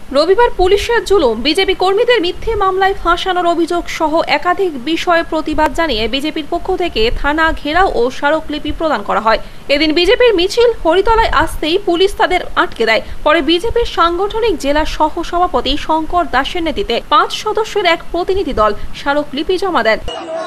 রবিবার পুলিশের জুলুম, বিজেপি কর্মীদের মিথ্যে মামলায় ফাঁসানোর অভিযোগ সহ একাধিক বিষয়ে প্রতিবাদ জানিয়ে বিজেপির পক্ষ থেকে থানা ঘেরাও ও স্মারকলিপি প্রদান করা হয়। এদিন বিজেপির মিছিল হরিতলায় আসতেই পুলিশ তাদের আটকে দেয়। পরে বিজেপির সাংগঠনিক জেলা সহ সভাপতি শঙ্কর দাসের নেতৃত্বে 5 সদস্যের এক প্রতিনিধি দল স্মারকলিপি জমা দেন।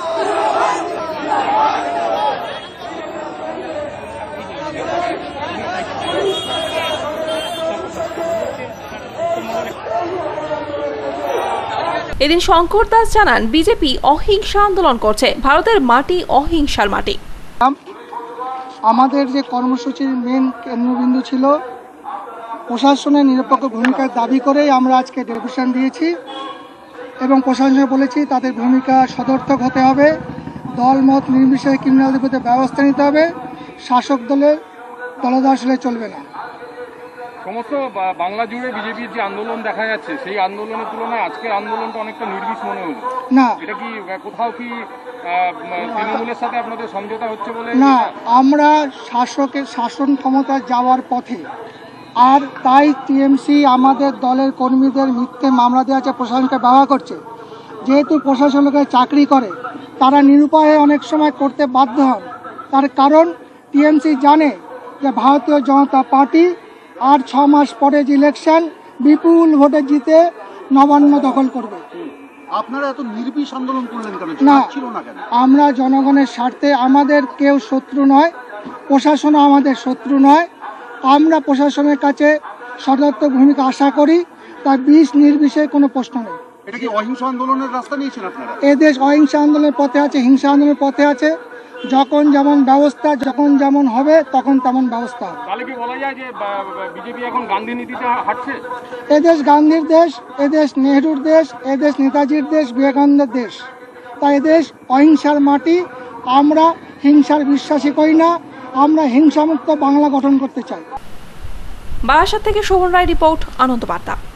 এদিন শঙ্কর দাস জানান, বিজেপি অহিংসা আন্দোলন করছে। ভারতের মাটি অহিংসার মাটি। আমাদের যে কর্মসূচির মেন কেন্দ্রবিন্দু ছিল প্রশাসনের নিরপেক্ষ ভূমিকার দাবি করেই আমরা আজকে ডেপুটেশন দিয়েছি এবং প্রশাসনকে বলেছি তাদের ভূমিকা সদর্থক হতে হবে, দলমত নির্বিশেষে ক্রিমিনালদের বিরুদ্ধে ব্যবস্থা নিতে হবে, শাসক দলের দলদাস হলে চলবে না। সমস্ত বাংলা জুড়ে বিজেপির যে আন্দোলন দেখা যাচ্ছে সেই আন্দোলনের তুলনায় আজকের আন্দোলনটা অনেকটা নির্বিষ মনে হলো না। এটা কি কোথাও কি তৃণমূলের সাথে আপনাদের সমঝোতা হচ্ছে বলে? না, আমরা শাসকের শাসন ক্ষমতা যাওয়ার পথে, আর তাই টিএমসি আমাদের দলের কর্মীদের মিথ্যে মামলা দেওয়া আছে, প্রশাসনকে ব্যবহার করছে। যেহেতু প্রশাসনকে চাকরি করে তারা নিরুপায়ে অনেক সময় করতে বাধ্য হন। তার কারণ টিএমসি জানে যে ভারতীয় জনতা পার্টি আর 6 মাস পরে যে ইলেকশন বিপুল ভোটে জিতে নবান্ন দখল করবে। আপনারা এত নির্বিষ আন্দোলন করলেন কেন? না, ছিল না কেন? আমরা জনগণের স্বার্থে, আমাদের কেউ শত্রু নয়, প্রশাসনও আমাদের শত্রু নয়। আমরা প্রশাসনের কাছে সদর্থক ভূমিকা আশা করি, তার বিষ নির্বিষে কোনো প্রশ্ন নেই। এটা কি অহিংস আন্দোলনের রাস্তা নিয়েছেন আপনারা? এদেশ অহিংসা আন্দোলনের পথে আছে, হিংসা আন্দোলনের পথে আছে। যখন যেমন ব্যবস্থা, যখন যেমন হবে তখন তেমন ব্যবস্থা হবে। তাহলে কি বলা যায় যে বিজেপি এখন গান্ধী নীতিতে হাঁটছে? এদেশ গান্ধীর দেশ, এদেশ নেহরুর দেশ, এদেশ নেতাজির দেশ, বিবেকানন্দের দেশ। তাই এদেশ অহিংসার মাটি। আমরা হিংসার বিশ্বাসী করি না, আমরা হিংসামুক্ত বাংলা গঠন করতে চাই। বারাসাত থেকে শোভন রায় রিপোর্ট, আনন্দ বার্তা।